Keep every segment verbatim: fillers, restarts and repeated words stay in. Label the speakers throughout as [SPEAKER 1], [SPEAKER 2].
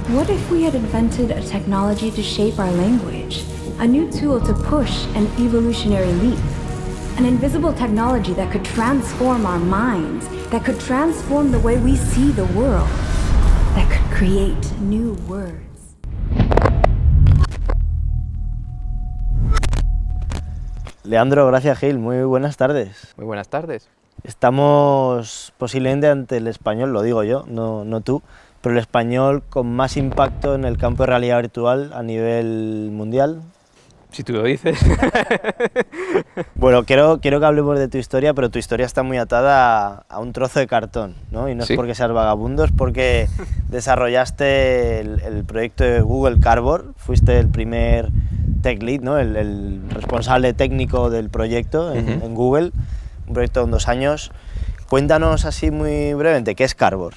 [SPEAKER 1] What if we had invented a technology to shape our language? A new tool to push an evolutionary leap? An invisible technology that could transform our minds, that could transform the way we see the world, that could create new words.
[SPEAKER 2] Leandro, gracias Gil, muy buenas tardes.
[SPEAKER 3] Muy buenas tardes.
[SPEAKER 2] Estamos posiblemente ante el español, lo digo yo, no, no tú, pero el español con más impacto en el campo de realidad virtual a nivel mundial.
[SPEAKER 3] Si tú lo dices.
[SPEAKER 2] Bueno, quiero, quiero que hablemos de tu historia, pero tu historia está muy atada a, a un trozo de cartón, ¿no? Y no
[SPEAKER 3] ¿Sí?
[SPEAKER 2] es porque seas vagabundo, es porque desarrollaste el, el proyecto de Google Cardboard, fuiste el primer tech lead, ¿no? el, el responsable técnico del proyecto en,
[SPEAKER 3] Uh-huh.
[SPEAKER 2] en Google, un proyecto en dos años. Cuéntanos así muy brevemente, ¿qué es Cardboard?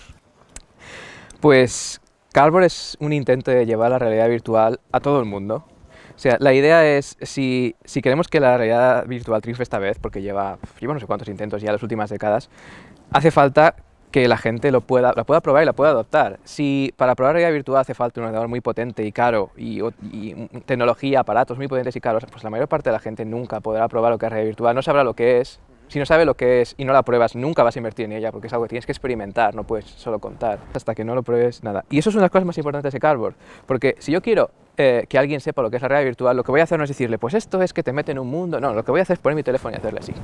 [SPEAKER 3] Pues Cardboard es un intento de llevar la realidad virtual a todo el mundo. O sea, la idea es, si, si queremos que la realidad virtual triunfe esta vez, porque lleva, lleva no sé cuántos intentos ya en las últimas décadas, hace falta que la gente lo pueda, la pueda probar y la pueda adoptar. Si para probar realidad virtual hace falta un ordenador muy potente y caro, y, y tecnología, aparatos muy potentes y caros, pues la mayor parte de la gente nunca podrá probar lo que es realidad virtual, no sabrá lo que es. Si no sabe lo que es y no la pruebas, nunca vas a invertir en ella, porque es algo que tienes que experimentar, no puedes solo contar. Hasta que no lo pruebes, nada. Y eso es una de las cosas más importantes de Cardboard, porque si yo quiero eh, que alguien sepa lo que es la realidad virtual, lo que voy a hacer no es decirle, pues esto es que te mete en un mundo, no, lo que voy a hacer es poner mi teléfono y hacerle así.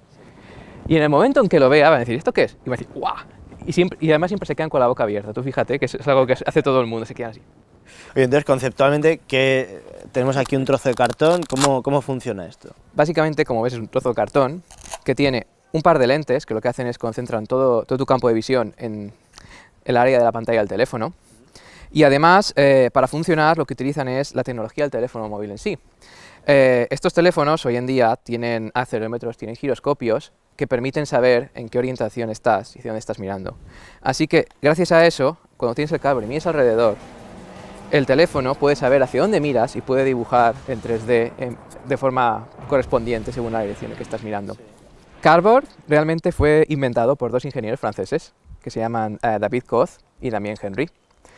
[SPEAKER 3] Y en el momento en que lo vea, va a decir, ¿esto qué es? Y va a decir, ¡guau! Y, siempre, y además siempre se quedan con la boca abierta. Tú fíjate que es algo que hace todo el mundo, se quedan así.
[SPEAKER 2] Oye, entonces, conceptualmente, que tenemos aquí un trozo de cartón, ¿cómo, cómo funciona esto?
[SPEAKER 3] Básicamente, como ves, es un trozo de cartón que tiene un par de lentes que lo que hacen es concentran todo, todo tu campo de visión en el área de la pantalla del teléfono. Y además, eh, para funcionar, lo que utilizan es la tecnología del teléfono móvil en sí. Eh, estos teléfonos hoy en día tienen acelerómetros, tienen giroscopios que permiten saber en qué orientación estás y hacia dónde estás mirando. Así que, gracias a eso, cuando tienes el cable y miras alrededor, el teléfono puede saber hacia dónde miras y puede dibujar en tres D en, de forma correspondiente según la dirección en que estás mirando. Cardboard realmente fue inventado por dos ingenieros franceses que se llaman eh, David Coz y Damien Henry.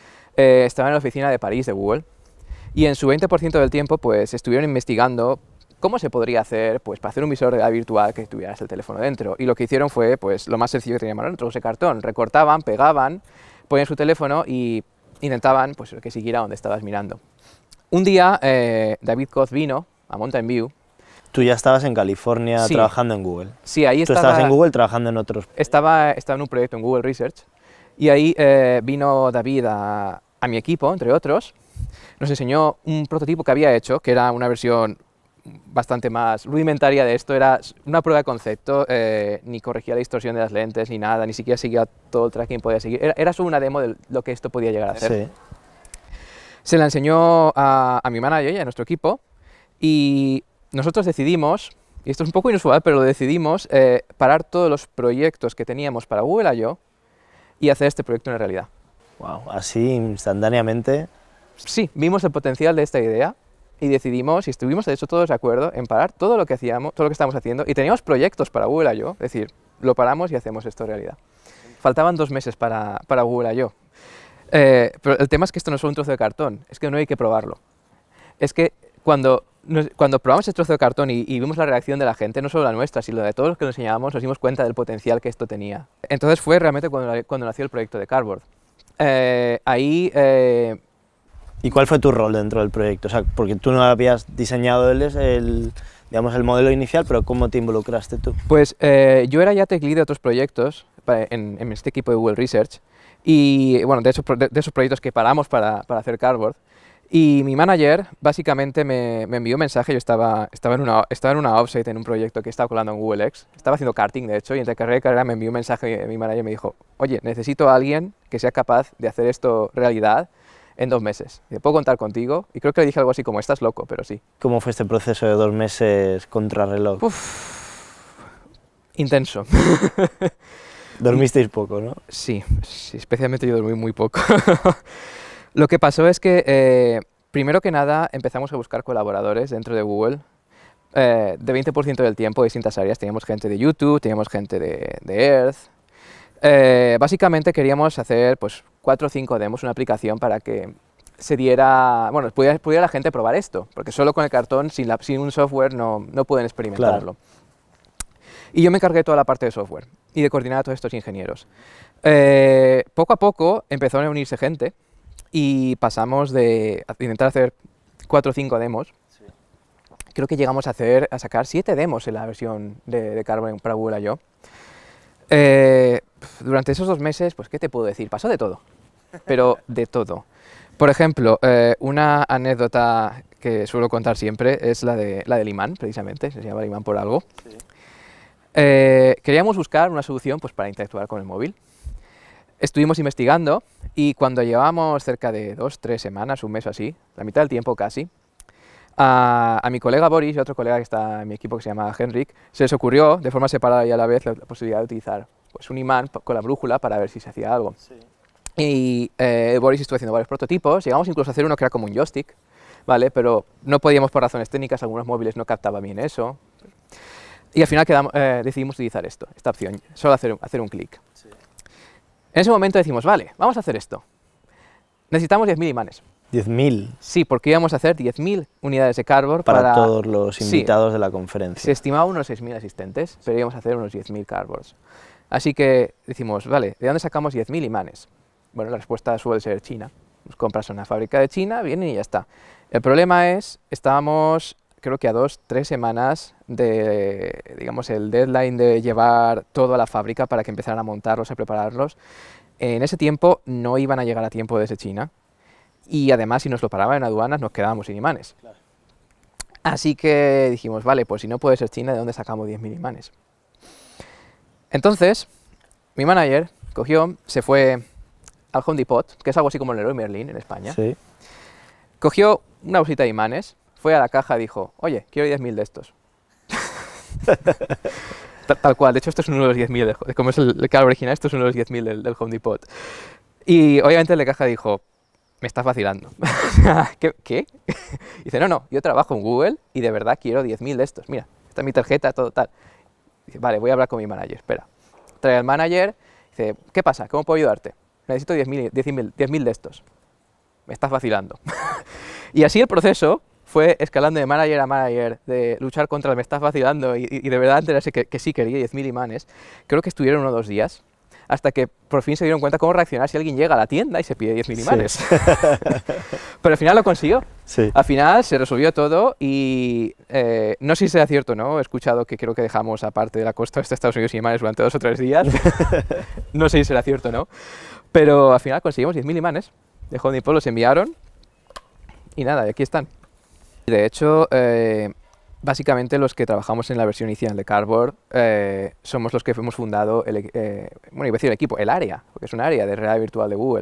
[SPEAKER 3] Eh, estaban en la oficina de París de Google y en su veinte por ciento del tiempo pues, estuvieron investigando cómo se podría hacer pues, para hacer un visor de realidad virtual que tuvieras el teléfono dentro. Y lo que hicieron fue pues, lo más sencillo que tenían, trozos de cartón. Recortaban, pegaban, ponían su teléfono y intentaban pues, que siguiera donde estabas mirando. Un día eh, David Coz vino a Mountain View.
[SPEAKER 2] Tú ya estabas en California
[SPEAKER 3] Sí.
[SPEAKER 2] trabajando en Google.
[SPEAKER 3] Sí, ahí
[SPEAKER 2] Tú
[SPEAKER 3] estaba,
[SPEAKER 2] estabas en Google trabajando en otros.
[SPEAKER 3] Estaba, estaba en un proyecto en Google Research y ahí eh, vino David a, a mi equipo, entre otros. Nos enseñó un prototipo que había hecho, que era una versión bastante más rudimentaria de esto, era una prueba de concepto, eh, ni corregía la distorsión de las lentes ni nada, ni siquiera seguía todo el tracking que podía seguir, era, era solo una demo de lo que esto podía llegar a hacer.
[SPEAKER 2] Sí.
[SPEAKER 3] Se la enseñó a, a mi manager y a nuestro equipo y nosotros decidimos, y esto es un poco inusual, pero lo decidimos, eh, parar todos los proyectos que teníamos para Google I O y hacer este proyecto una realidad.
[SPEAKER 2] Wow, así instantáneamente.
[SPEAKER 3] Sí, vimos el potencial de esta idea y decidimos, y estuvimos de hecho todos de acuerdo, en parar todo lo que hacíamos, todo lo que estábamos haciendo, y teníamos proyectos para Google I O, es decir, lo paramos y hacemos esto realidad. Faltaban dos meses para, para Google I O. Eh, pero el tema es que esto no es solo un trozo de cartón, es que no hay que probarlo. Es que cuando, nos, cuando probamos el trozo de cartón y, y vimos la reacción de la gente, no solo la nuestra, sino la de todos los que nos enseñábamos, nos dimos cuenta del potencial que esto tenía. Entonces fue realmente cuando, cuando nació el proyecto de Cardboard. Eh, ahí... Eh,
[SPEAKER 2] ¿Y cuál fue tu rol dentro del proyecto? O sea, porque tú no habías diseñado el, el, digamos, el modelo inicial, pero ¿cómo te involucraste tú?
[SPEAKER 3] Pues eh, yo era ya tech lead de otros proyectos en, en este equipo de Google Research y, bueno, de, hecho, de, de esos proyectos que paramos para, para hacer Cardboard. Y mi manager básicamente me, me envió un mensaje, yo estaba, estaba, en una, estaba en una offsite en un proyecto que estaba colando en Google X, estaba haciendo karting de hecho, y entre carrera y carrera me envió un mensaje y mi manager me dijo, oye, necesito a alguien que sea capaz de hacer esto realidad en dos meses. ¿Puedo contar contigo? Y creo que le dije algo así como, estás loco, pero sí.
[SPEAKER 2] ¿Cómo fue este proceso de dos meses contrarreloj?
[SPEAKER 3] Uf, intenso.
[SPEAKER 2] Dormisteis poco, ¿no?
[SPEAKER 3] Sí, sí, especialmente yo dormí muy poco. Lo que pasó es que, eh, primero que nada, empezamos a buscar colaboradores dentro de Google. Eh, de veinte por ciento del tiempo, de distintas áreas. Teníamos gente de YouTube, teníamos gente de, de Earth. Eh, básicamente queríamos hacer pues, cuatro o cinco demos, una aplicación para que se diera, bueno, pudiera, pudiera la gente probar esto, porque solo con el cartón, sin, la, sin un software, no, no pueden experimentarlo.
[SPEAKER 2] Claro.
[SPEAKER 3] Y yo me encargué de toda la parte de software y de coordinar a todos estos ingenieros. Eh, poco a poco empezaron a unirse gente y pasamos de intentar hacer cuatro o cinco demos. Sí. Creo que llegamos a, hacer, a sacar siete demos en la versión de, de Carbon para Google I O. Eh, durante esos dos meses, pues, ¿qué te puedo decir? Pasó de todo, pero de todo. Por ejemplo, eh, una anécdota que suelo contar siempre es la, de, la del imán, precisamente, se llama el imán por algo. Sí. Eh, queríamos buscar una solución pues, para interactuar con el móvil. Estuvimos investigando y cuando llevábamos cerca de dos, tres semanas, un mes o así, la mitad del tiempo casi, a, a mi colega Boris y a otro colega que está en mi equipo que se llama Henrik, se les ocurrió de forma separada y a la vez la, la posibilidad de utilizar pues, un imán con la brújula para ver si se hacía algo. Sí. Y eh, Boris estuvo haciendo varios prototipos, llegamos incluso a hacer uno que era como un joystick, ¿vale? Pero no podíamos por razones técnicas, algunos móviles no captaban bien eso. Y al final quedamos, eh, decidimos utilizar esto, esta opción, solo hacer, hacer un clic. Sí. En ese momento decimos, vale, vamos a hacer esto. Necesitamos diez mil imanes.
[SPEAKER 2] ¿diez mil?
[SPEAKER 3] Sí, porque íbamos a hacer diez mil unidades de cardboard
[SPEAKER 2] para,
[SPEAKER 3] para
[SPEAKER 2] todos los invitados
[SPEAKER 3] sí,
[SPEAKER 2] de la conferencia.
[SPEAKER 3] Se estimaba unos seis mil asistentes, sí, pero íbamos a hacer unos diez mil cardboards. Así que decimos, vale, ¿de dónde sacamos diez mil imanes? Bueno, la respuesta suele ser China. Nos compras una fábrica de China, vienen y ya está. El problema es, estábamos, creo que a dos, tres semanas de, digamos, el deadline de llevar todo a la fábrica para que empezaran a montarlos, a prepararlos. En ese tiempo no iban a llegar a tiempo desde China y además si nos lo paraban en aduanas nos quedábamos sin imanes. Claro. Así que dijimos, vale, pues si no puede ser China, ¿de dónde sacamos diez mil imanes? Entonces, mi manager cogió, se fue al Home Depot, que es algo así como el Leroy Merlin en España,
[SPEAKER 2] sí,
[SPEAKER 3] cogió una bolsita de imanes, fue a la caja y dijo, oye, quiero diez mil de estos. Tal cual, de hecho esto es uno de los diez mil, como es el, el cardboard original, esto es uno de los diez mil del, del Home Depot. Y obviamente el de caja dijo, me estás vacilando. ¿Qué? ¿Qué? Dice, no, no, yo trabajo en Google y de verdad quiero diez mil de estos, mira, esta es mi tarjeta, todo tal. Dice, vale, voy a hablar con mi manager, espera. Trae al manager, dice, ¿qué pasa? ¿Cómo puedo ayudarte? Necesito diez mil de estos. Me estás vacilando. Y así el proceso fue escalando de manager a manager, de luchar contra el me estás vacilando y, y de verdad enterarse que, que sí quería diez mil imanes. Creo que estuvieron uno o dos días, hasta que por fin se dieron cuenta cómo reaccionar si alguien llega a la tienda y se pide diez mil imanes. Sí. Pero al final lo consiguió. Sí. Al final se resolvió todo y eh, no sé si sea cierto, ¿no? He escuchado que creo que dejamos aparte de la costa este de Estados Unidos sin imanes durante dos o tres días. No sé si será cierto, ¿no? Pero al final conseguimos diez mil imanes. De Home Depot los enviaron y nada, aquí están. De hecho, eh, básicamente los que trabajamos en la versión inicial de Cardboard eh, somos los que hemos fundado, el, eh, bueno, iba a decir el equipo, el área, porque es un área de realidad virtual de Google.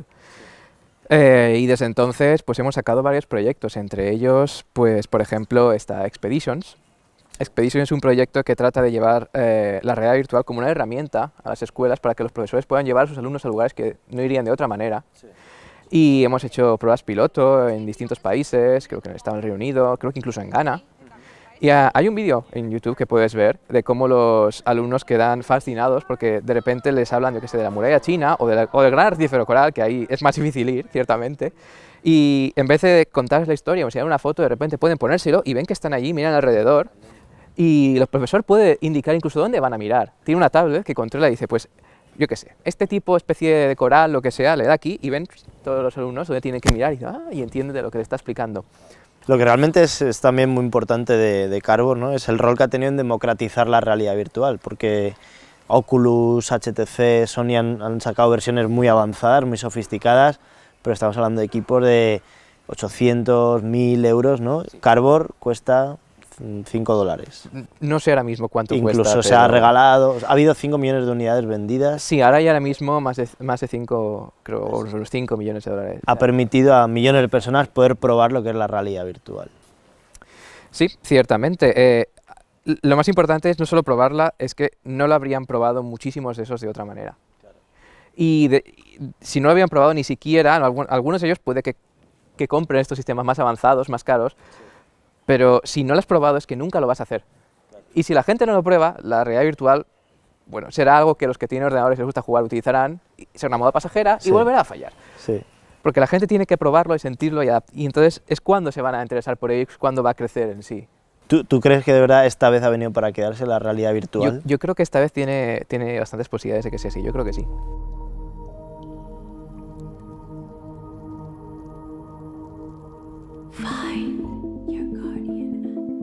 [SPEAKER 3] Eh, y desde entonces pues hemos sacado varios proyectos, entre ellos, pues por ejemplo, está Expeditions. Expeditions es un proyecto que trata de llevar eh, la realidad virtual como una herramienta a las escuelas para que los profesores puedan llevar a sus alumnos a lugares que no irían de otra manera. Sí. Y hemos hecho pruebas piloto en distintos países, creo que estaba en el Reino Unido, creo que incluso en Ghana. Y uh, hay un vídeo en YouTube que puedes ver de cómo los alumnos quedan fascinados porque de repente les hablan, yo que sé, de la muralla china o, de la, o del gran artífero coral, que ahí es más difícil ir, ciertamente. Y en vez de contarles la historia o enseñar una foto, de repente pueden ponérselo y ven que están allí, miran alrededor. Y el profesor puede indicar incluso dónde van a mirar. Tiene una tablet que controla y dice, pues, yo qué sé, este tipo, especie de coral, lo que sea, le da aquí y ven todos los alumnos dónde tienen que mirar y, ah, y entienden de lo que le está explicando.
[SPEAKER 2] Lo que realmente es, es también muy importante de, de Cardboard, ¿no? Es el rol que ha tenido en democratizar la realidad virtual, porque Oculus, H T C, Sony han, han sacado versiones muy avanzadas, muy sofisticadas, pero estamos hablando de equipos de ochocientos, mil euros, ¿no? Cardboard cuesta cinco dólares.
[SPEAKER 3] No sé ahora mismo cuánto
[SPEAKER 2] Incluso
[SPEAKER 3] cuesta.
[SPEAKER 2] Incluso se pero... ha regalado, ha habido cinco millones de unidades vendidas.
[SPEAKER 3] Sí, ahora hay ahora mismo más de, más de cinco, creo, unos cinco millones de dólares.
[SPEAKER 2] Ha permitido a millones de personas poder probar lo que es la realidad virtual.
[SPEAKER 3] Sí, ciertamente. Eh, lo más importante es no solo probarla, es que no la habrían probado muchísimos de esos de otra manera. Claro. Y, de, y si no lo habían probado ni siquiera, algunos de ellos puede que, que compren estos sistemas más avanzados, más caros, sí. Pero si no lo has probado es que nunca lo vas a hacer. Claro. Y si la gente no lo prueba, la realidad virtual, bueno, será algo que los que tienen ordenadores y les gusta jugar utilizarán, será una moda pasajera sí. y volverá a fallar.
[SPEAKER 2] Sí.
[SPEAKER 3] Porque la gente tiene que probarlo y sentirlo y, y entonces es cuando se van a interesar por ello, es cuando va a crecer en sí.
[SPEAKER 2] ¿Tú, ¿Tú crees que de verdad esta vez ha venido para quedarse la realidad virtual?
[SPEAKER 3] Yo, yo creo que esta vez tiene, tiene bastantes posibilidades de que sea así, yo creo que sí.
[SPEAKER 1] Find your guardian.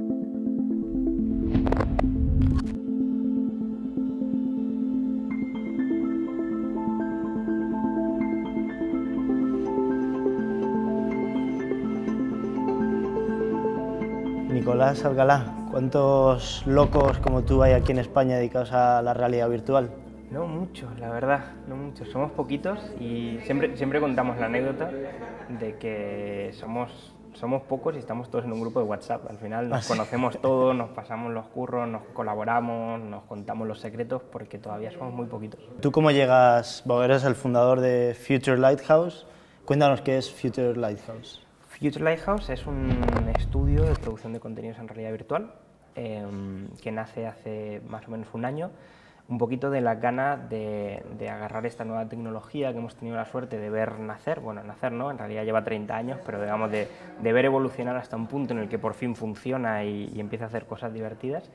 [SPEAKER 2] Nicolás Alcalá, ¿cuántos locos como tú hay aquí en España dedicados a la realidad virtual?
[SPEAKER 4] No muchos, la verdad, no muchos. Somos poquitos y siempre, siempre contamos la anécdota de que somos, somos pocos y estamos todos en un grupo de WhatsApp. Al final nos conocemos todos, nos pasamos los curros, nos colaboramos, nos contamos los secretos porque todavía somos muy poquitos.
[SPEAKER 2] ¿Tú cómo llegas? Bueno, eres el fundador de Future Lighthouse. Cuéntanos qué es Future Lighthouse.
[SPEAKER 4] Future Lighthouse es un estudio de producción de contenidos en realidad virtual eh, que nace hace más o menos un año, un poquito de la gana de, de agarrar esta nueva tecnología que hemos tenido la suerte de ver nacer, bueno, nacer no, en realidad lleva treinta años, pero digamos de, de ver evolucionar hasta un punto en el que por fin funciona y, y empieza a hacer cosas divertidas.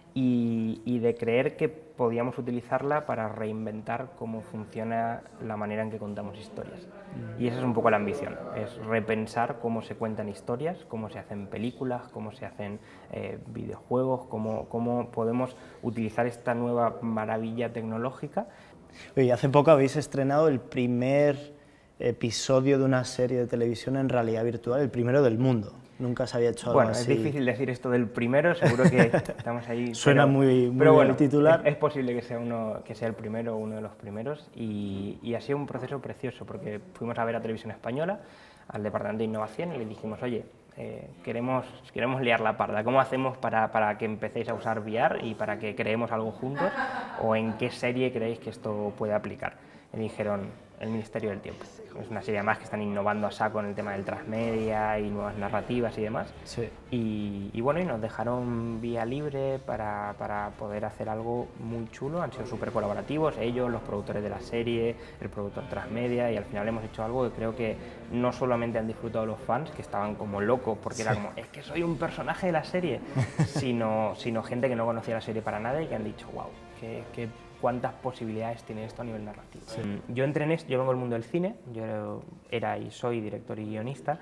[SPEAKER 4] Y, y de creer que podíamos utilizarla para reinventar cómo funciona la manera en que contamos historias. Y esa es un poco la ambición, es repensar cómo se cuentan historias, cómo se hacen películas, cómo se hacen eh, videojuegos, cómo, cómo podemos utilizar esta nueva maravilla tecnológica.
[SPEAKER 2] Oye, hace poco habéis estrenado el primer episodio de una serie de televisión en realidad virtual, el primero del mundo. Nunca se había hecho algo
[SPEAKER 4] bueno,
[SPEAKER 2] así.
[SPEAKER 4] Bueno, es difícil decir esto del primero, seguro que estamos ahí.
[SPEAKER 2] Suena
[SPEAKER 4] pero,
[SPEAKER 2] muy, muy
[SPEAKER 4] pero bueno,
[SPEAKER 2] titular.
[SPEAKER 4] Es, es posible que sea, uno, que sea el primero o uno de los primeros y, y ha sido un proceso precioso porque fuimos a ver a Televisión Española, al Departamento de Innovación y le dijimos, oye, eh, queremos, queremos liar la parda, ¿cómo hacemos para, para que empecéis a usar V R y para que creemos algo juntos o en qué serie creéis que esto puede aplicar? Me dijeron, El Ministerio del Tiempo. Es una serie más que están innovando a saco en el tema del transmedia y nuevas narrativas y demás.
[SPEAKER 2] Sí.
[SPEAKER 4] Y, y bueno, y nos dejaron vía libre para, para poder hacer algo muy chulo. Han sido súper colaborativos, ellos, los productores de la serie, el productor transmedia, y al final hemos hecho algo que creo que no solamente han disfrutado los fans, que estaban como locos, porque sí. Era como, es que soy un personaje de la serie, sino, sino gente que no conocía la serie para nada y que han dicho, wow, que, que cuántas posibilidades tiene esto a nivel narrativo. Sí. Yo entré en esto, yo vengo del mundo del cine, yo era y soy director y guionista,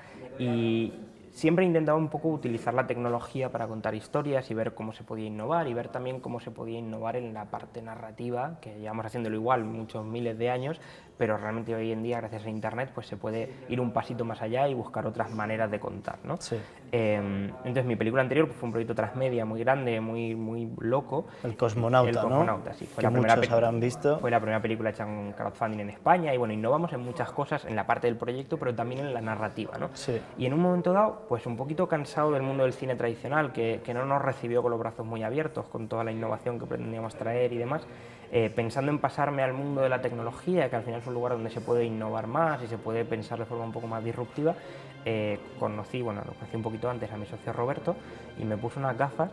[SPEAKER 4] y siempre he intentado un poco utilizar la tecnología para contar historias y ver cómo se podía innovar y ver también cómo se podía innovar en la parte narrativa, que llevamos haciéndolo igual muchos miles de años, pero realmente hoy en día, gracias a Internet, pues se puede ir un pasito más allá y buscar otras maneras de contar, ¿no?
[SPEAKER 2] Sí.
[SPEAKER 4] Eh, entonces, mi película anterior pues, fue un proyecto transmedia muy grande, muy, muy loco.
[SPEAKER 2] El Cosmonauta,
[SPEAKER 4] El
[SPEAKER 2] ¿no?
[SPEAKER 4] Cosmonauta, sí. Fue
[SPEAKER 2] que
[SPEAKER 4] la primera
[SPEAKER 2] muchos habrán visto.
[SPEAKER 4] Fue la primera película hecha con crowdfunding en España y bueno, innovamos en muchas cosas en la parte del proyecto, pero también en la narrativa, ¿no?
[SPEAKER 2] Sí.
[SPEAKER 4] Y en un momento dado, pues un poquito cansado del mundo del cine tradicional, que, que no nos recibió con los brazos muy abiertos, con toda la innovación que pretendíamos traer y demás, eh, pensando en pasarme al mundo de la tecnología, que al final es un lugar donde se puede innovar más y se puede pensar de forma un poco más disruptiva, eh, conocí, bueno, lo conocí un poquito antes a mi socio Roberto y me puso unas gafas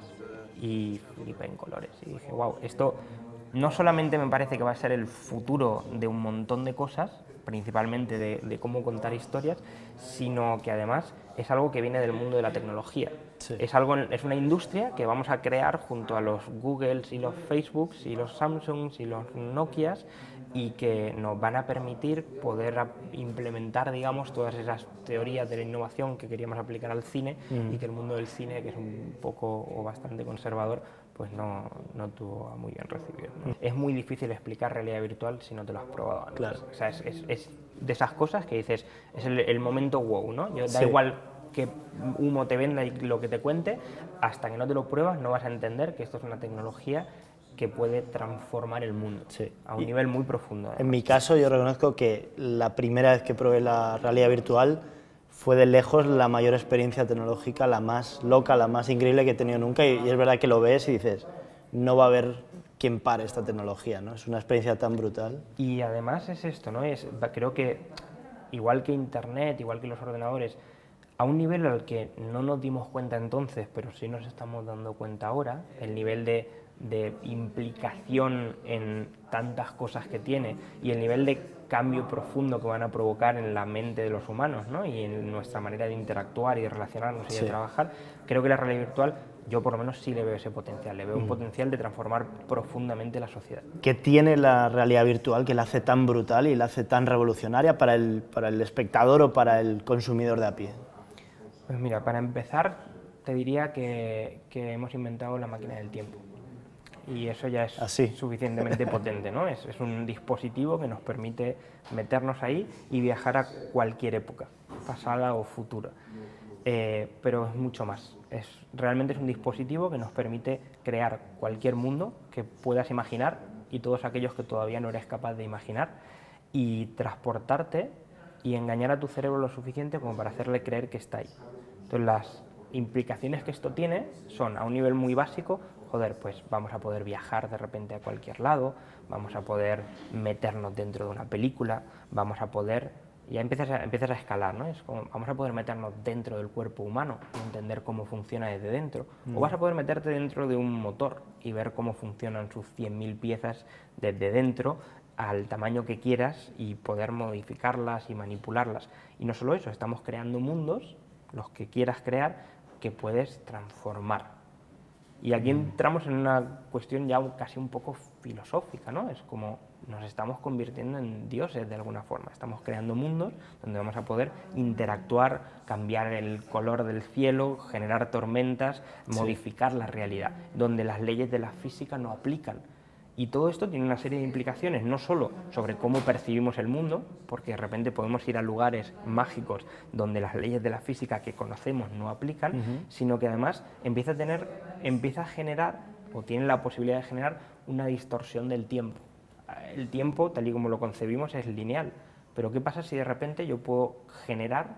[SPEAKER 4] y flipé en colores y dije, wow, esto no solamente me parece que va a ser el futuro de un montón de cosas, principalmente de, de cómo contar historias, sino que además es algo que viene del mundo de la tecnología. Sí. Es, algo, es una industria que vamos a crear junto a los Googles y los Facebooks y los Samsungs y los Nokias y que nos van a permitir poder implementar, digamos, todas esas teorías de la innovación que queríamos aplicar al cine mm. y que el mundo del cine, que es un poco o bastante conservador, pues no, no tuvo muy bien recibido, ¿no? Mm. Es muy difícil explicar realidad virtual si no te lo has probado antes.
[SPEAKER 2] Claro.
[SPEAKER 4] O sea, es, es, es de esas cosas que dices, es el, el momento wow, ¿no? Yo, da
[SPEAKER 2] sí.
[SPEAKER 4] igual que humo te venda y lo que te cuente, hasta que no te lo pruebas no vas a entender que esto es una tecnología que puede transformar el mundo, sí. a un y nivel muy profundo. Además.
[SPEAKER 2] En mi caso yo reconozco que la primera vez que probé la realidad virtual fue de lejos la mayor experiencia tecnológica, la más loca, la más increíble que he tenido nunca y, y es verdad que lo ves y dices, no va a haber quien pare esta tecnología, ¿no? Es una experiencia tan brutal.
[SPEAKER 4] Y además es esto, ¿no? Es, creo que igual que Internet, igual que los ordenadores, a un nivel al que no nos dimos cuenta entonces, pero sí nos estamos dando cuenta ahora, el nivel de de implicación en tantas cosas que tiene y el nivel de cambio profundo que van a provocar en la mente de los humanos, ¿no? Y en nuestra manera de interactuar y de relacionarnos y sí. de trabajar, creo que la realidad virtual, yo por lo menos sí le veo ese potencial, le veo mm. un potencial de transformar profundamente la sociedad.
[SPEAKER 2] ¿Qué tiene la realidad virtual que la hace tan brutal y la hace tan revolucionaria para el, para el espectador o para el consumidor de a pie?
[SPEAKER 4] Pues mira, para empezar te diría que, que hemos inventado la máquina del tiempo. Y eso ya es
[SPEAKER 2] Así.
[SPEAKER 4] suficientemente potente, ¿no? Es, es un dispositivo que nos permite meternos ahí y viajar a cualquier época, pasada o futura. Eh, pero es mucho más. Es, realmente es un dispositivo que nos permite crear cualquier mundo que puedas imaginar y todos aquellos que todavía no eres capaz de imaginar y transportarte y engañar a tu cerebro lo suficiente como para hacerle creer que está ahí. Entonces las implicaciones que esto tiene son a un nivel muy básico. Joder, pues vamos a poder viajar de repente a cualquier lado, vamos a poder meternos dentro de una película, vamos a poder, ya empiezas a, empiezas a escalar, ¿no? Es como, vamos a poder meternos dentro del cuerpo humano y entender cómo funciona desde dentro, mm. o vas a poder meterte dentro de un motor y ver cómo funcionan sus cien mil piezas desde dentro al tamaño que quieras y poder modificarlas y manipularlas. Y no solo eso, estamos creando mundos, los que quieras crear, que puedes transformar. Y aquí entramos en una cuestión ya casi un poco filosófica, ¿no? Es como nos estamos convirtiendo en dioses de alguna forma. Estamos creando mundos donde vamos a poder interactuar, cambiar el color del cielo, generar tormentas, sí. modificar la realidad, donde las leyes de la física no aplican. Y todo esto tiene una serie de implicaciones, no solo sobre cómo percibimos el mundo, porque de repente podemos ir a lugares mágicos donde las leyes de la física que conocemos no aplican, uh-huh. sino que además empieza a tener, empieza a generar, o tiene la posibilidad de generar, una distorsión del tiempo. El tiempo, tal y como lo concebimos, es lineal, pero ¿qué pasa si de repente yo puedo generar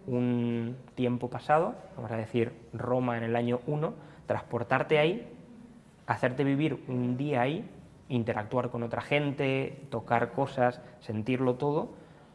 [SPEAKER 4] un tiempo pasado, vamos a decir Roma en el año uno, transportarte ahí, hacerte vivir un día ahí, interactuar con otra gente, tocar cosas, sentirlo todo,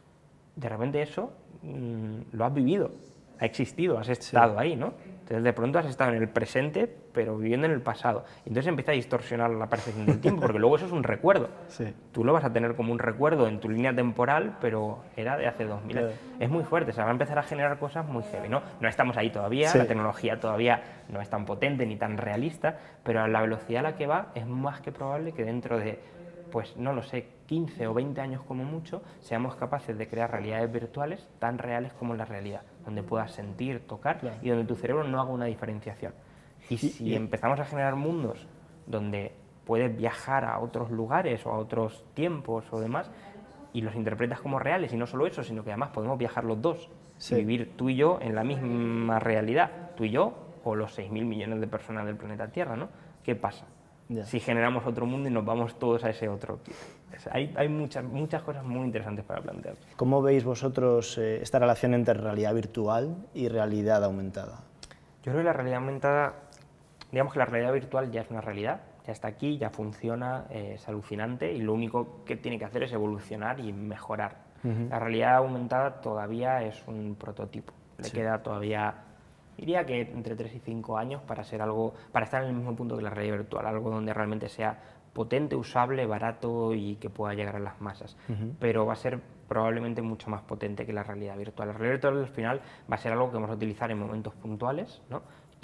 [SPEAKER 4] de repente eso mmm, lo has vivido, ha existido, has estado sí. ahí, ¿no? Entonces de pronto has estado en el presente, pero viviendo en el pasado. Entonces empieza a distorsionar la percepción del tiempo, porque luego eso es un recuerdo. Sí. Tú lo vas a tener como un recuerdo en tu línea temporal, pero era de hace dos mil años. Claro. Es muy fuerte, se va a empezar a generar cosas muy heavy, ¿no? No estamos ahí todavía, sí. la tecnología todavía no es tan potente ni tan realista, pero a la velocidad a la que va es más que probable que dentro de, pues no lo sé, quince o veinte años como mucho, seamos capaces de crear realidades virtuales tan reales como la realidad, donde puedas sentir, tocar claro. y donde tu cerebro no haga una diferenciación. Y si y, empezamos a generar mundos donde puedes viajar a otros lugares o a otros tiempos o demás y los interpretas como reales, y no solo eso, sino que además podemos viajar los dos sí. y vivir tú y yo en la misma realidad, tú y yo o los seis mil millones de personas del planeta Tierra, ¿no? ¿Qué pasa? Yeah. Si generamos otro mundo y nos vamos todos a ese otro. Hay, hay muchas, muchas cosas muy interesantes para plantear.
[SPEAKER 2] ¿Cómo veis vosotros eh, esta relación entre realidad virtual y realidad aumentada?
[SPEAKER 4] Yo creo que la realidad aumentada, digamos que la realidad virtual ya es una realidad, ya está aquí, ya funciona, eh, es alucinante y lo único que tiene que hacer es evolucionar y mejorar. Uh-huh. La realidad aumentada todavía es un prototipo, le sí. queda todavía... Diría que entre tres y cinco años para ser algo, para estar en el mismo punto que la realidad virtual, algo donde realmente sea potente, usable, barato y que pueda llegar a las masas. Uh-huh. Pero va a ser probablemente mucho más potente que la realidad virtual. La realidad virtual al final va a ser algo que vamos a utilizar en momentos puntuales, ¿no?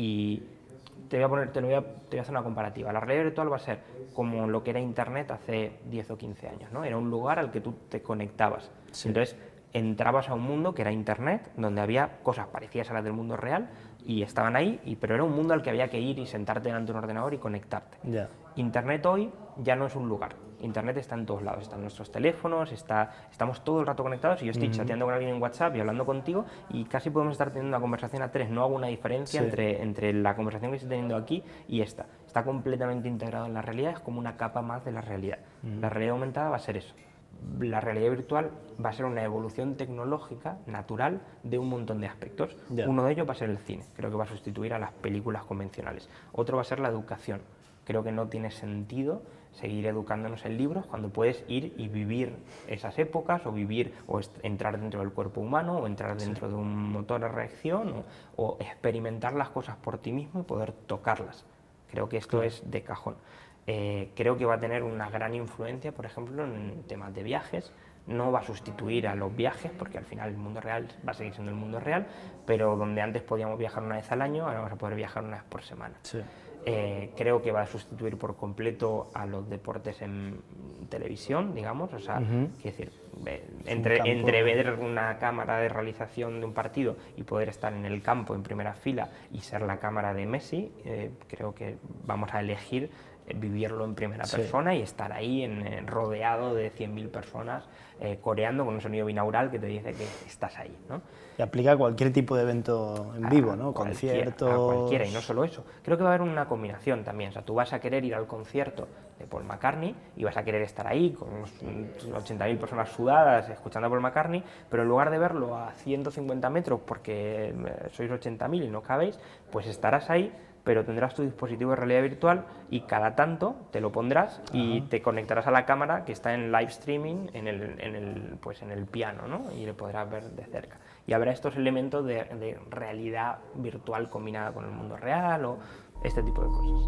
[SPEAKER 4] Y te voy a poner, te lo voy a, te voy a hacer una comparativa. La realidad virtual va a ser como lo que era Internet hace diez o quince años, ¿no? Era un lugar al que tú te conectabas. Sí. Entonces, entrabas a un mundo que era Internet, donde había cosas parecidas a las del mundo real y estaban ahí, y, pero era un mundo al que había que ir y sentarte delante de un ordenador y conectarte. Yeah. Internet hoy ya no es un lugar. Internet está en todos lados, están nuestros teléfonos, está, estamos todo el rato conectados y yo estoy uh-huh. chateando con alguien en WhatsApp y hablando contigo y casi podemos estar teniendo una conversación a tres. No hago una diferencia sí. entre, entre la conversación que estoy teniendo aquí y esta. Está completamente integrado en la realidad, es como una capa más de la realidad. Uh-huh. La realidad aumentada va a ser eso. La realidad virtual va a ser una evolución tecnológica natural de un montón de aspectos. Yeah. Uno de ellos va a ser el cine, creo que va a sustituir a las películas convencionales. Otro va a ser la educación. Creo que no tiene sentdo seguir educándonos en libros cuando puedes ir y vivir esas épocas o vivir o entrar dentro del cuerpo humano o entrar dentro sí. de un motor de reacción o, o experimentar las cosas por ti mismo y poder tocarlas. Creo que esto claro. es de cajón. Eh, creo que va a tener una gran influencia, por ejemplo, en temas de viajes. No va a sustituir a los viajes, porque al final el mundo real va a seguir siendo el mundo real, pero donde antes podíamos viajar una vez al año, ahora vamos a poder viajar una vez por semana. Sí. Eh, creo que va a sustituir por completo a los deportes en televisión, digamos, o sea, uh-huh. quiero decir, entre, entre ver una cámara de realización de un partido y poder estar en el campo en primera fila y ser la cámara de Messi, eh, creo que vamos a elegir vivirlo en primera sí. persona y estar ahí en, en, rodeado de cien mil personas eh, coreando con un sonido binaural que te dice que estás ahí, ¿no?
[SPEAKER 2] Y aplica a cualquier tipo de evento en vivo, ¿no? Conciertos...
[SPEAKER 4] A cualquiera, y no solo eso. Creo que va a haber una combinación también, o sea, tú vas a querer ir al concierto de Paul McCartney y vas a querer estar ahí con unos ochenta mil personas sudadas escuchando a Paul McCartney, pero en lugar de verlo a ciento cincuenta metros porque sois ochenta mil y no cabéis, pues estarás ahí, pero tendrás tu dispositivo de realidad virtual y cada tanto te lo pondrás y uh-huh. te conectarás a la cámara que está en live streaming en el, en el, pues en el piano, ¿no? Y le podrás ver de cerca. Y habrá estos elementos de, de realidad virtual combinada con el mundo real o este tipo de cosas.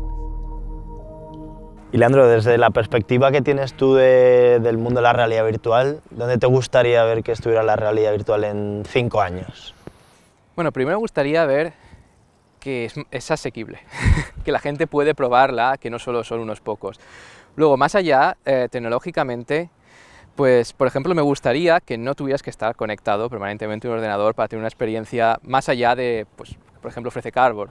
[SPEAKER 2] Y Leandro, desde la perspectiva que tienes tú de, del mundo de la realidad virtual, ¿dónde te gustaría ver que estuviera la realidad virtual en cinco años?
[SPEAKER 3] Bueno, primero me gustaría ver que es, es asequible, que la gente puede probarla, que no solo son unos pocos. Luego, más allá, eh, tecnológicamente, pues, por ejemplo, me gustaría que no tuvieras que estar conectado permanentemente a un ordenador para tener una experiencia más allá de, pues, por ejemplo, ofrece Cardboard.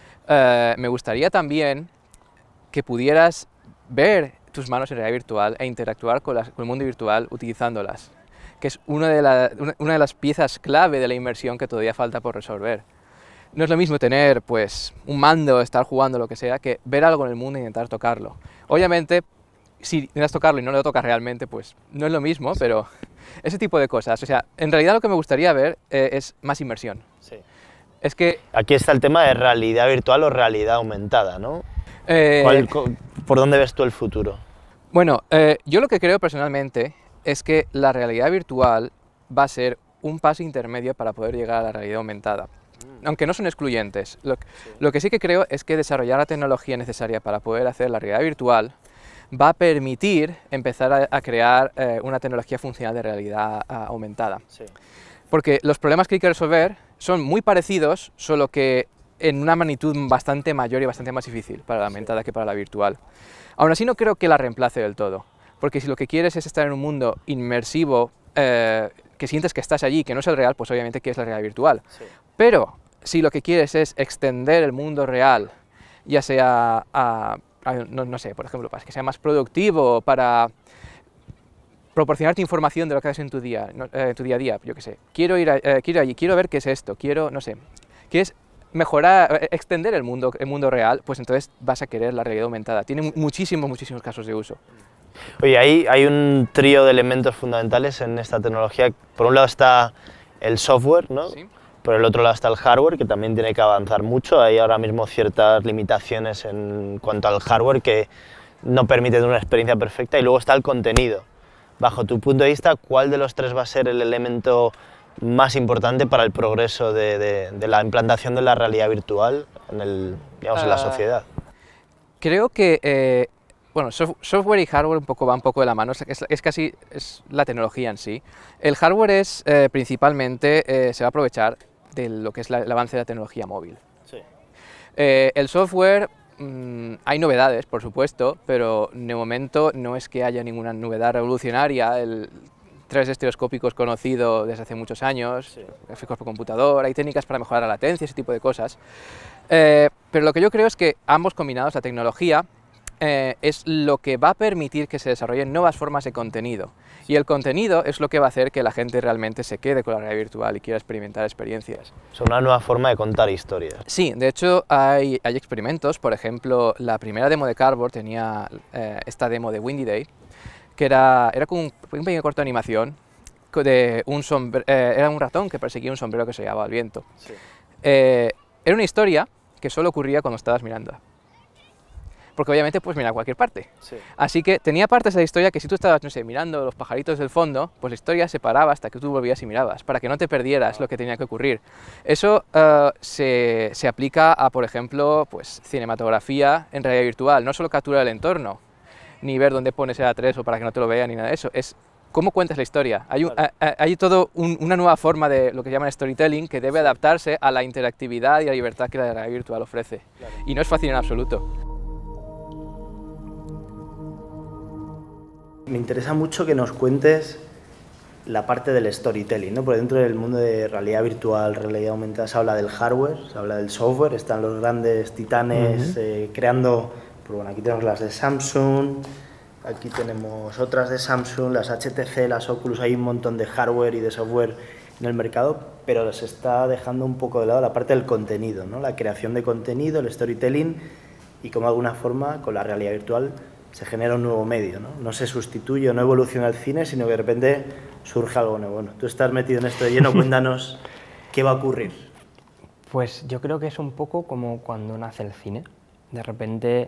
[SPEAKER 3] Eh, me gustaría también que pudieras ver tus manos en realidad virtual e interactuar con, las, con el mundo virtual utilizándolas, que es una de, la, una, una de las piezas clave de la inmersión que todavía falta por resolver. No es lo mismo tener pues un mando, estar jugando, lo que sea, que ver algo en el mundo e intentar tocarlo. Obviamente, si intentas tocarlo y no lo tocas realmente, pues no es lo mismo, pero ese tipo de cosas. O sea, en realidad lo que me gustaría ver eh, es más inmersión. Sí. Es que...
[SPEAKER 2] Aquí está el tema de realidad virtual o realidad aumentada, ¿no?
[SPEAKER 3] Eh...
[SPEAKER 2] ¿Cuál, ¿Por dónde ves tú el futuro?
[SPEAKER 3] Bueno, eh, yo lo que creo personalmente es que la realidad virtual va a ser un paso intermedio para poder llegar a la realidad aumentada. Aunque no son excluyentes. Lo, sí. lo que sí que creo es que desarrollar la tecnología necesaria para poder hacer la realidad virtual va a permitir empezar a, a crear eh, una tecnología funcional de realidad a, aumentada. Sí. Porque los problemas que hay que resolver son muy parecidos, solo que en una magnitud bastante mayor y bastante más difícil para la aumentada sí. que para la virtual. Aún así no creo que la reemplace del todo, porque si lo que quieres es estar en un mundo inmersivo, eh, que sientes que estás allí, que no es el real, pues obviamente quieres la realidad virtual. Sí. Pero si lo que quieres es extender el mundo real, ya sea a, a no, no sé, por ejemplo, para que sea más productivo, para proporcionarte información de lo que haces en tu día, no, eh, tu día a día, yo qué sé, quiero ir, a, eh, quiero allí, quiero ver qué es esto, quiero, no sé, quieres mejorar, extender el mundo, el mundo real, pues entonces vas a querer la realidad aumentada. Tiene muchísimos, muchísimos casos de uso.
[SPEAKER 2] Oye, ahí hay un trío de elementos fundamentales en esta tecnología. Por un lado está el software, ¿no? Sí. Por el otro lado está el hardware, que también tiene que avanzar mucho. Hay ahora mismo ciertas limitaciones en cuanto al hardware que no permiten una experiencia perfecta. Y luego está el contenido. Bajo tu punto de vista, ¿cuál de los tres va a ser el elemento más importante para el progreso de, de, de la implantación de la realidad virtual en, el, digamos, uh, en la sociedad?
[SPEAKER 3] Creo que eh, bueno, sof software y hardware un poco va un poco de la mano, es, es casi es la tecnología en sí. El hardware es eh, principalmente, eh, se va a aprovechar de lo que es la, el avance de la tecnología móvil. Sí. Eh, el software, mmm, hay novedades, por supuesto, pero de momento no es que haya ninguna novedad revolucionaria. El tres D estereoscópico es conocido desde hace muchos años, sí. Gráficos por computador, hay técnicas para mejorar la latencia, ese tipo de cosas. Eh, pero lo que yo creo es que ambos combinados, la tecnología, eh, es lo que va a permitir que se desarrollen nuevas formas de contenido. Y el contenido es lo que va a hacer que la gente realmente se quede con la realidad virtual y quiera experimentar experiencias.
[SPEAKER 2] Es una nueva forma de contar historias.
[SPEAKER 3] Sí, de hecho hay, hay experimentos. Por ejemplo, la primera demo de Cardboard tenía eh, esta demo de Windy Day, que era, era como un, un pequeño corto de animación, de un sombre, eh, era un ratón que perseguía un sombrero que se llevaba al viento. Sí. Eh, era una historia que solo ocurría cuando estabas mirando. porque obviamente puedes mirar a cualquier parte.
[SPEAKER 2] Sí.
[SPEAKER 3] Así que tenía partes de la historia que si tú estabas, no sé, mirando los pajaritos del fondo, pues la historia se paraba hasta que tú volvías y mirabas, para que no te perdieras lo que tenía que ocurrir. Eso uh, se, se aplica a, por ejemplo, pues, cinematografía en realidad virtual, no solo captura el entorno, ni ver dónde pones el A tres o para que no te lo vean, ni nada de eso, es cómo cuentas la historia. Hay, un,
[SPEAKER 2] Vale.
[SPEAKER 3] a, hay todo un, una nueva forma de lo que llaman storytelling que debe adaptarse a la interactividad y la libertad que la realidad virtual ofrece. Claro. Y no es fácil en absoluto.
[SPEAKER 2] Me interesa mucho que nos cuentes la parte del storytelling, ¿no? Porque dentro del mundo de realidad virtual, realidad aumentada, se habla del hardware, se habla del software, están los grandes titanes uh-huh. eh, creando, pues bueno, aquí tenemos las de Samsung, aquí tenemos otras de Samsung, las H T C, las Oculus, hay un montón de hardware y de software en el mercado, pero se está dejando un poco de lado la parte del contenido, ¿no? La creación de contenido, el storytelling, y cómo de alguna forma con la realidad virtual se genera un nuevo medio, ¿no? No se sustituye, no evoluciona el cine, sino que de repente surge algo nuevo. Bueno, tú estás metido en esto de lleno, cuéntanos qué va a ocurrir.
[SPEAKER 4] Pues yo creo que es un poco como cuando nace el cine. De repente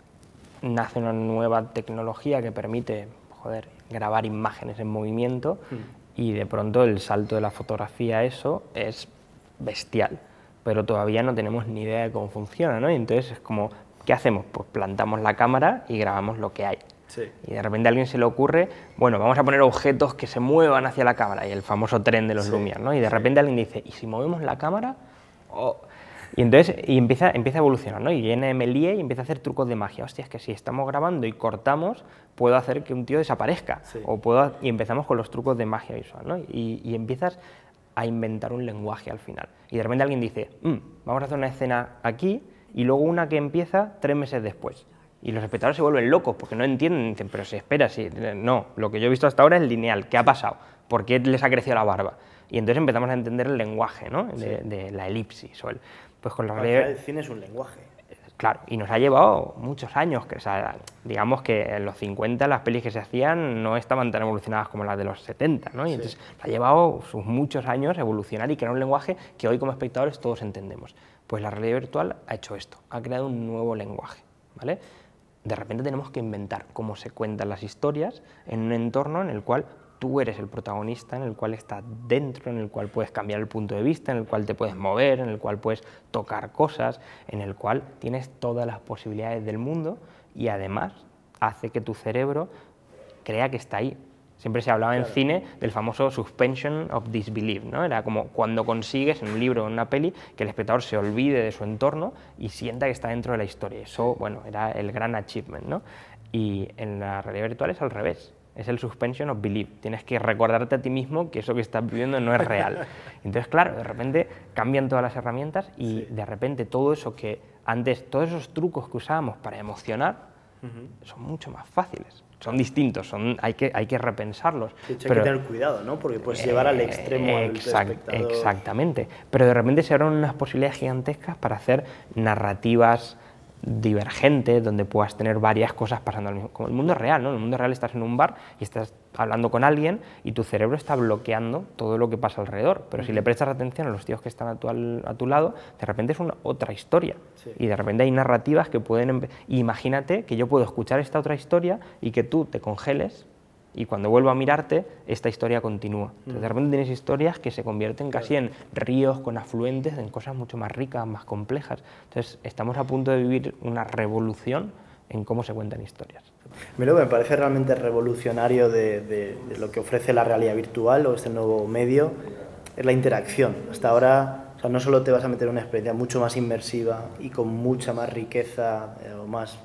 [SPEAKER 4] nace una nueva tecnología que permite, joder, grabar imágenes en movimiento mm. y de pronto el salto de la fotografía a eso es bestial, pero todavía no tenemos ni idea de cómo funciona, ¿no? Y entonces es como, ¿qué hacemos? Pues plantamos la cámara y grabamos lo que hay. Sí. Y de repente a alguien se le ocurre, bueno, vamos a poner objetos que se muevan hacia la cámara, y el famoso tren de los sí. Lumière, ¿no? Y de repente alguien dice, ¿y si movemos la cámara? Oh. Y entonces y empieza, empieza a evolucionar, ¿no? Y viene Méliès y empieza a hacer trucos de magia. Hostia, es que si estamos grabando y cortamos, puedo hacer que un tío desaparezca. Sí. O puedo, y empezamos con los trucos de magia visual, ¿no? Y, y empiezas a inventar un lenguaje al final. Y de repente alguien dice, mmm, vamos a hacer una escena aquí, y luego una que empieza tres meses después. Y los espectadores se vuelven locos porque no entienden, dicen, pero si espera, si, no, lo que yo he visto hasta ahora es lineal, ¿qué ha pasado? ¿Por qué les ha crecido la barba? Y entonces empezamos a entender el lenguaje, ¿no? de, sí. de la elipsis. O el, pues con la
[SPEAKER 2] realidad... El cine es un lenguaje.
[SPEAKER 4] Claro, y nos ha llevado muchos años, que, o sea, digamos que en los cincuenta las pelis que se hacían no estaban tan evolucionadas como las de los setenta, ¿no? Y sí. entonces ha llevado sus muchos años evolucionar y crear un lenguaje que hoy como espectadores todos entendemos. Pues la realidad virtual ha hecho esto, ha creado un nuevo lenguaje, ¿vale? De repente tenemos que inventar cómo se cuentan las historias en un entorno en el cual tú eres el protagonista, en el cual estás dentro, en el cual puedes cambiar el punto de vista, en el cual te puedes mover, en el cual puedes tocar cosas, en el cual tienes todas las posibilidades del mundo y además hace que tu cerebro crea que está ahí. Siempre se hablaba claro. en cine del famoso suspension of disbelief, ¿no? Era como cuando consigues en un libro o en una peli que el espectador se olvide de su entorno y sienta que está dentro de la historia. Eso, bueno, era el gran achievement, ¿no? Y en la realidad virtual es al revés. Es el suspension of belief. Tienes que recordarte a ti mismo que eso que estás viviendo no es real. Entonces, claro, de repente cambian todas las herramientas y sí. de repente todo eso que antes, todos esos trucos que usábamos para emocionar, uh-huh. son mucho más fáciles. Son distintos, son, hay, que, hay que repensarlos.
[SPEAKER 2] De hecho,
[SPEAKER 4] pero,
[SPEAKER 2] hay que tener cuidado, ¿no? Porque puedes eh, llevar al extremo al
[SPEAKER 4] exact,
[SPEAKER 2] espectador.
[SPEAKER 4] Exactamente. Pero de repente se abren unas posibilidades gigantescas para hacer narrativas divergentes, donde puedas tener varias cosas pasando al mismo, como el mundo real, ¿no? En el mundo real estás en un bar y estás hablando con alguien y tu cerebro está bloqueando todo lo que pasa alrededor, pero si le prestas atención a los tíos que están a tu, a tu lado, de repente es una otra historia, sí. y de repente hay narrativas que pueden... Imagínate que yo puedo escuchar esta otra historia y que tú te congeles y cuando vuelvo a mirarte, esta historia continúa. Entonces, de repente tienes historias que se convierten casi en ríos con afluentes, en cosas mucho más ricas, más complejas. Entonces, estamos a punto de vivir una revolución en cómo se cuentan historias.
[SPEAKER 2] Lo que me parece realmente revolucionario de, de, de lo que ofrece la realidad virtual o este nuevo medio es la interacción. Hasta ahora, o sea, no solo te vas a meter en una experiencia mucho más inmersiva y con mucha más riqueza eh, o más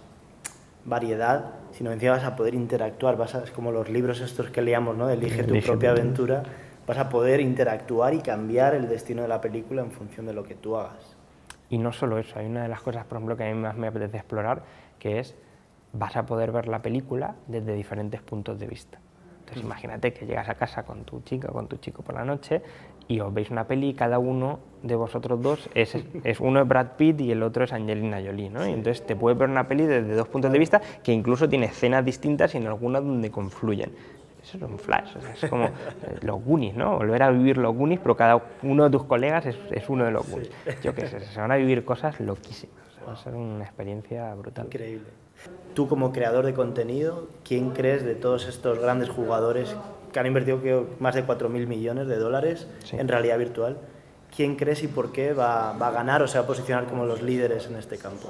[SPEAKER 2] variedad, sino encima vas a poder interactuar, vas a, es como los libros estos que leíamos, ¿no? Elige tu propia aventura, vas a poder interactuar y cambiar el destino de la película en función de lo que tú hagas.
[SPEAKER 4] Y no solo eso, hay una de las cosas, por ejemplo, que a mí más me apetece explorar, que es, vas a poder ver la película desde diferentes puntos de vista. Entonces, imagínate que llegas a casa con tu chica o con tu chico por la noche y os veis una peli y cada uno de vosotros dos es, es uno es Brad Pitt y el otro es Angelina Jolie, ¿no? Sí. Y entonces te puedes ver una peli desde dos puntos de vista que incluso tiene escenas distintas y en algunas donde confluyen. Eso es un flash, o sea, es como los Goonies, ¿no? Volver a vivir los Goonies, pero cada uno de tus colegas es, es uno de los Goonies. Sí. Yo qué sé, se van a vivir cosas loquísimas, o sea, va a ser una experiencia brutal.
[SPEAKER 2] Increíble. tú como creador de contenido, ¿quién crees de todos estos grandes jugadores que han invertido creo, más de cuatro mil millones de dólares sí. en realidad virtual? ¿Quién crees y por qué va, va a ganar o se va a posicionar como los líderes en este campo?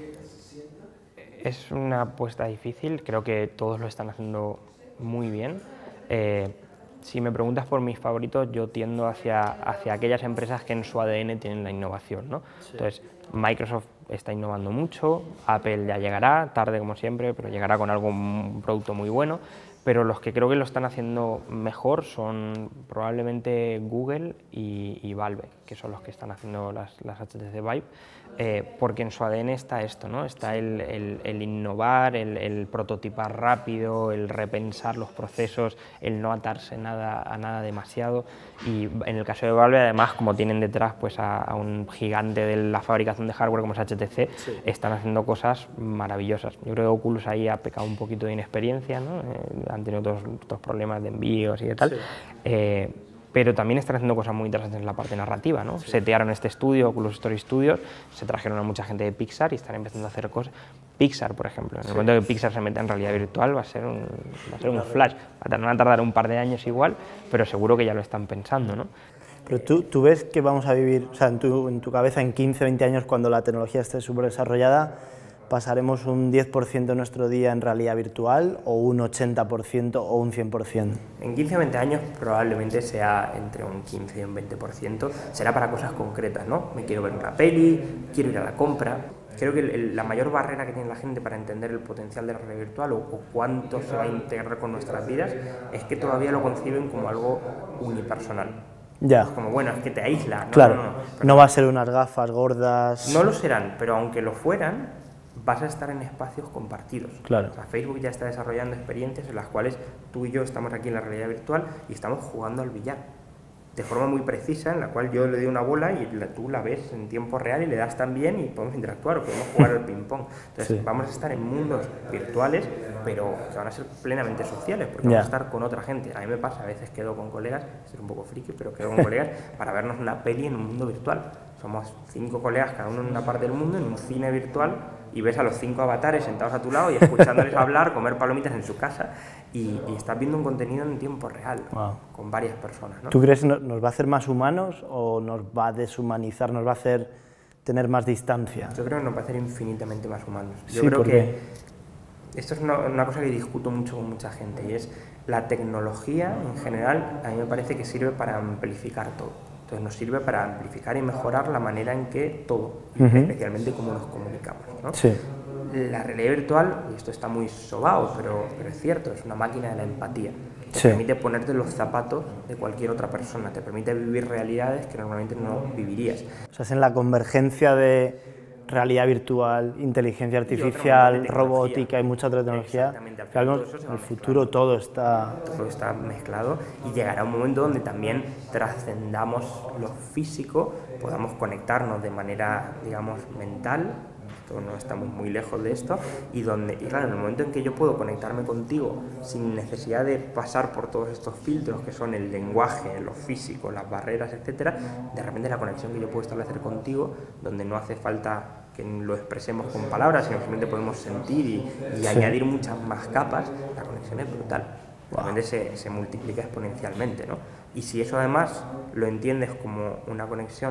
[SPEAKER 4] Es una apuesta difícil, creo que todos lo están haciendo muy bien. Eh, si me preguntas por mis favoritos, yo tiendo hacia, hacia aquellas empresas que en su A D N tienen la innovación, ¿no? Sí. Entonces, Microsoft está innovando mucho, Apple ya llegará, tarde como siempre, pero llegará con algo, un producto muy bueno. Pero los que creo que lo están haciendo mejor son probablemente Google y, y Valve, que son los que están haciendo las, las H T C Vive, eh, porque en su A D N está esto, ¿no? Está el, el, el innovar, el, el prototipar rápido, el repensar los procesos, el no atarse nada, a nada demasiado. Y en el caso de Valve, además, como tienen detrás pues, a, a un gigante de la fabricación de hardware como es H T C, sí. están haciendo cosas maravillosas. Yo creo que Oculus ahí ha pecado un poquito de inexperiencia, ¿no? Eh, han tenido otros, otros problemas de envíos y de tal, sí. eh, pero también están haciendo cosas muy interesantes en la parte narrativa, ¿no? Sí. Setearon este estudio, Oculus Story Studios, se trajeron a mucha gente de Pixar y están empezando a hacer cosas. Pixar, por ejemplo, en el sí. momento que Pixar se meta en realidad virtual va a ser un, va a ser un flash, van a tardar un par de años igual, pero seguro que ya lo están pensando, ¿no?
[SPEAKER 2] Pero tú, tú ves que vamos a vivir, o sea, en tu, en tu cabeza en quince, veinte años, cuando la tecnología esté súper desarrollada, ¿pasaremos un diez por ciento de nuestro día en realidad virtual o un ochenta por ciento o un cien por ciento?
[SPEAKER 4] En quince o veinte años probablemente sea entre un quince y un veinte por ciento, será para cosas concretas, ¿no? Me quiero ver una peli, quiero ir a la compra. Creo que el, el, la mayor barrera que tiene la gente para entender el potencial de la realidad virtual o, o cuánto se va a integrar con nuestras vidas es que todavía lo conciben como algo unipersonal.
[SPEAKER 2] Ya.
[SPEAKER 4] Es como, bueno, es que te aísla. No,
[SPEAKER 2] claro,
[SPEAKER 4] no, no, no,
[SPEAKER 2] no va a ser unas gafas gordas.
[SPEAKER 4] No lo serán, pero aunque lo fueran, vas a estar en espacios compartidos.
[SPEAKER 2] Claro.
[SPEAKER 4] O sea, Facebook ya está desarrollando experiencias en las cuales tú y yo estamos aquí en la realidad virtual y estamos jugando al billar de forma muy precisa, en la cual yo le doy una bola y la, tú la ves en tiempo real y le das también y podemos interactuar o podemos jugar al ping-pong. Entonces sí. vamos a estar en mundos virtuales, pero que van a ser plenamente sociales, porque yeah. vamos a estar con otra gente. A mí me pasa, a veces quedo con colegas, es un poco friki, pero quedo con colegas para vernos una peli en un mundo virtual. Somos cinco colegas, cada uno en una parte del mundo, en un cine virtual, y ves a los cinco avatares sentados a tu lado y escuchándoles hablar, comer palomitas en su casa, y, y estás viendo un contenido en tiempo real, wow. con varias personas, ¿no?
[SPEAKER 2] ¿Tú crees que nos va a hacer más humanos o nos va a deshumanizar, nos va a hacer tener más distancia?
[SPEAKER 4] Yo creo que nos va a hacer infinitamente más humanos. Yo
[SPEAKER 2] sí,
[SPEAKER 4] creo
[SPEAKER 2] porque...
[SPEAKER 4] que esto es una, una cosa que discuto mucho con mucha gente, y es la tecnología en general, a mí me parece que sirve para amplificar todo. Entonces nos sirve para amplificar y mejorar la manera en que todo, uh-huh. especialmente cómo nos comunicamos, ¿no?
[SPEAKER 2] Sí.
[SPEAKER 4] La realidad virtual, y esto está muy sobao, pero, pero es cierto, es una máquina de la empatía. Te
[SPEAKER 2] sí.
[SPEAKER 4] permite ponerte los zapatos de cualquier otra persona, te permite vivir realidades que normalmente no vivirías.
[SPEAKER 2] O sea, es en la convergencia de realidad virtual, inteligencia artificial, robótica y mucha otra tecnología. Que algo, en el futuro todo está...
[SPEAKER 4] Todo está mezclado y llegará un momento donde también trascendamos lo físico, podamos conectarnos de manera, digamos, mental, esto no estamos muy lejos de esto, y, donde, y claro, en el momento en que yo puedo conectarme contigo sin necesidad de pasar por todos estos filtros que son el lenguaje, lo físico, las barreras, etcétera, de repente la conexión que yo puedo establecer contigo, donde no hace falta que lo expresemos con palabras, sino que simplemente podemos sentir y, y sí. añadir muchas más capas, la conexión es brutal. Wow. Realmente se, se multiplica exponencialmente, ¿no? Y si eso además lo entiendes como una conexión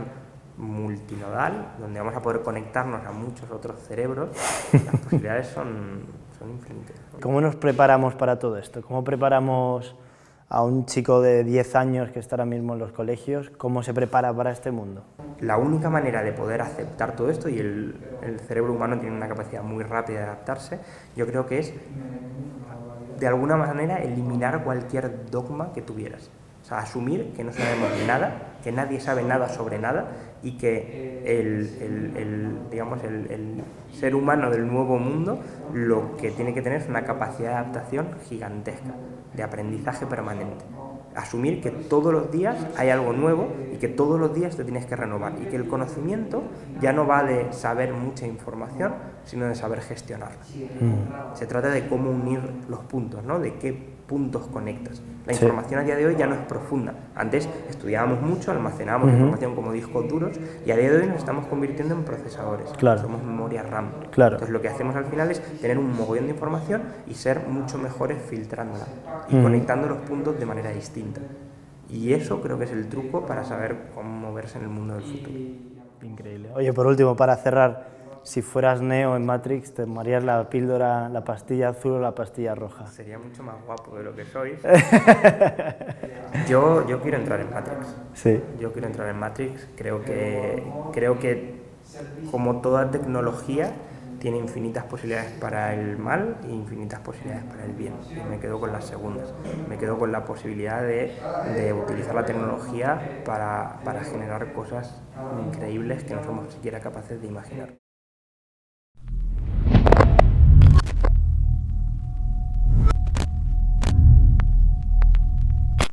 [SPEAKER 4] multinodal, donde vamos a poder conectarnos a muchos otros cerebros, las posibilidades son, son infinitas, ¿no?
[SPEAKER 2] ¿Cómo nos preparamos para todo esto? ¿Cómo preparamos a un chico de diez años que está ahora mismo en los colegios? ¿Cómo se prepara para este mundo?
[SPEAKER 4] La única manera de poder aceptar todo esto, y el, el cerebro humano tiene una capacidad muy rápida de adaptarse, yo creo que es, de alguna manera, eliminar cualquier dogma que tuvieras. O sea, asumir que no sabemos nada, que nadie sabe nada sobre nada y que el, el, el, digamos, el, el ser humano del nuevo mundo lo que tiene que tener es una capacidad de adaptación gigantesca, de aprendizaje permanente. Asumir que todos los días hay algo nuevo y que todos los días te tienes que renovar y que el conocimiento ya no va de saber mucha información, sino de saber gestionarla. Mm. Se trata de cómo unir los puntos, ¿no? De qué puntos conectas. La
[SPEAKER 2] Sí.
[SPEAKER 4] información a día de hoy ya no es profunda. Antes estudiábamos mucho, almacenábamos
[SPEAKER 2] Ujú.
[SPEAKER 4] información como discos duros y a día de hoy nos estamos convirtiendo en procesadores.
[SPEAKER 2] Claro.
[SPEAKER 4] Somos memoria RAM.
[SPEAKER 2] Claro.
[SPEAKER 4] Entonces lo que hacemos al final es tener un mogollón de información y ser mucho mejores filtrándola y
[SPEAKER 2] Ujú.
[SPEAKER 4] conectando los puntos de manera distinta. Y eso creo que es el truco para saber cómo moverse en el mundo del futuro.
[SPEAKER 2] Increíble. Oye, por último, para cerrar, si fueras Neo en Matrix, ¿te tomarías la píldora, la pastilla azul o la pastilla roja?
[SPEAKER 4] Sería mucho más guapo de lo que sois. yo, yo quiero entrar en Matrix.
[SPEAKER 2] Sí.
[SPEAKER 4] Yo quiero entrar en Matrix. Creo que, creo que como toda tecnología tiene infinitas posibilidades para el mal e infinitas posibilidades para el bien. Y me quedo con las segundas. Me quedo con la posibilidad de, de utilizar la tecnología para, para generar cosas increíbles que no somos siquiera capaces de imaginar.